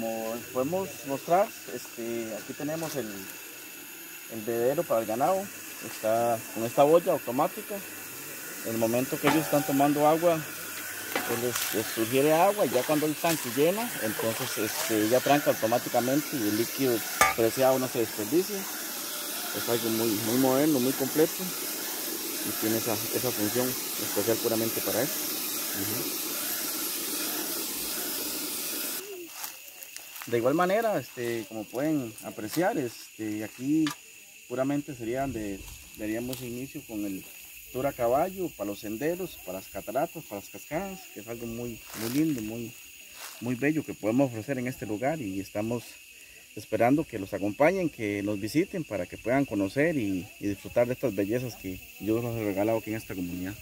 como podemos mostrar, aquí tenemos el bebedero para el ganado. Está con esta boya automática. En el momento que ellos están tomando agua, pues les sugiere agua, y ya cuando el tanque llena, entonces ella tranca automáticamente y el líquido preciado no se desperdicia. Es algo muy moderno, muy completo, y tiene esa función especial puramente para eso. De igual manera, como pueden apreciar, aquí puramente daríamos inicio con el tour a caballo para los senderos, para las cataratas, para las cascadas, que es algo muy lindo, muy bello que podemos ofrecer en este lugar, y estamos esperando que los acompañen, que nos visiten para que puedan conocer y disfrutar de estas bellezas que Dios nos ha regalado aquí en esta comunidad.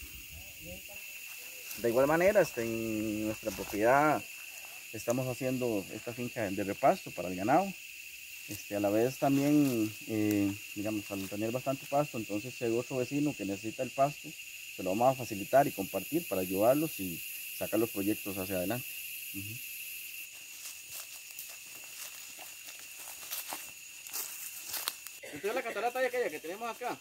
De igual manera, en nuestra propiedad estamos haciendo esta finca de repasto para el ganado. A la vez también, digamos, al tener bastante pasto, entonces si hay otro vecino que necesita el pasto, se lo vamos a facilitar y compartir para ayudarlos y sacar los proyectos hacia adelante. Esta es la catarata de aquella que tenemos acá.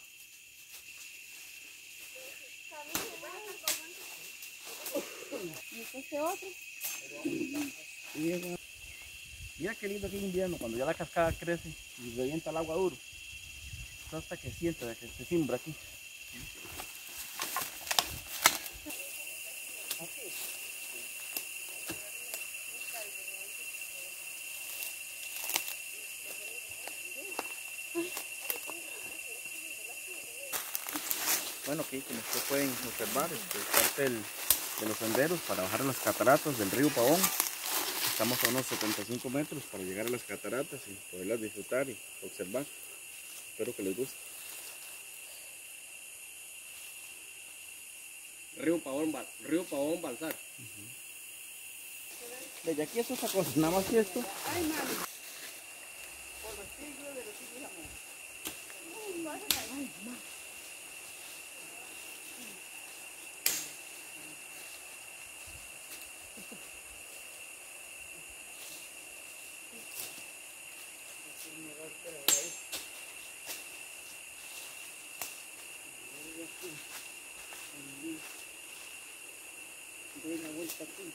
¿Y este otro? Mira qué lindo aquí en invierno, cuando ya la cascada crece y revienta el agua duro. Es hasta que siente, que se siembra aquí. Bueno, aquí como ustedes pueden observar, parte de los senderos para bajar a las cataratas del río Pavón. Estamos a unos 75 metros para llegar a las cataratas y poderlas disfrutar y observar. Espero que les guste. Río Pavón Balsar. Desde aquí es otra cosa, nada más que esto. Ay, mami. Por los siglos de los siglos, amor. Ay, mamá. Doy una vuelta aquí.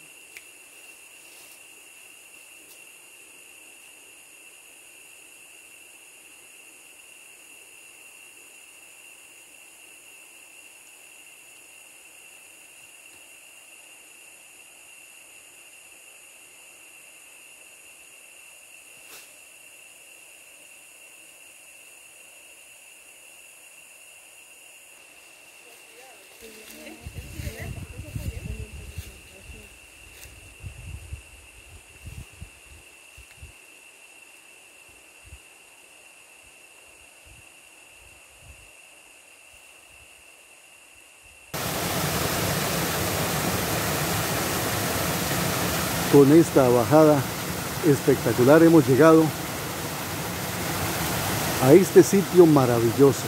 Con esta bajada espectacular hemos llegado a este sitio maravilloso,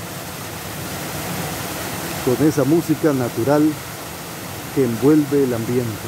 con esa música natural que envuelve el ambiente.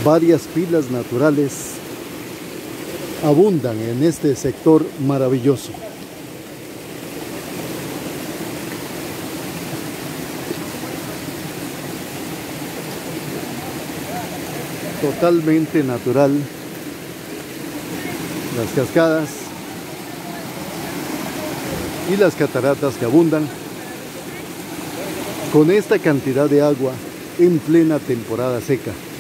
Varias pilas naturales abundan en este sector maravilloso. Totalmente natural. Las cascadas y las cataratas que abundan con esta cantidad de agua en plena temporada seca.